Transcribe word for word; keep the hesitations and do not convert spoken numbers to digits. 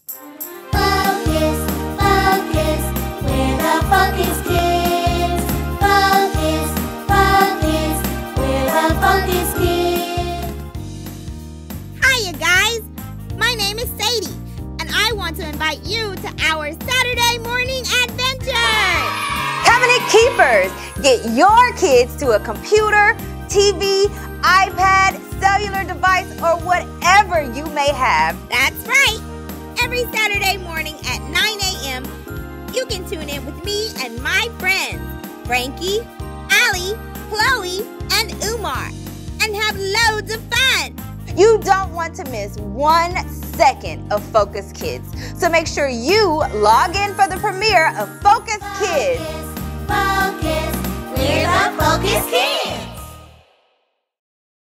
Focus, focus, we're the Focus Kids. Focus, focus, we're the Focus Kids. Hi, you guys. My name is Sadie, and I want to invite you to our Saturday morning adventure. Covenant Keepers, get your kids to a computer, T V, iPad, cellular device, or whatever you may have. That's right. Every Saturday morning at nine a m, you can tune in with me and my friends, Frankie, Allie, Chloe, and Umar, and have loads of fun. You don't want to miss one second of Focus Kids. So make sure you log in for the premiere of Focus Kids. Focus, focus, we're the Focus Kids.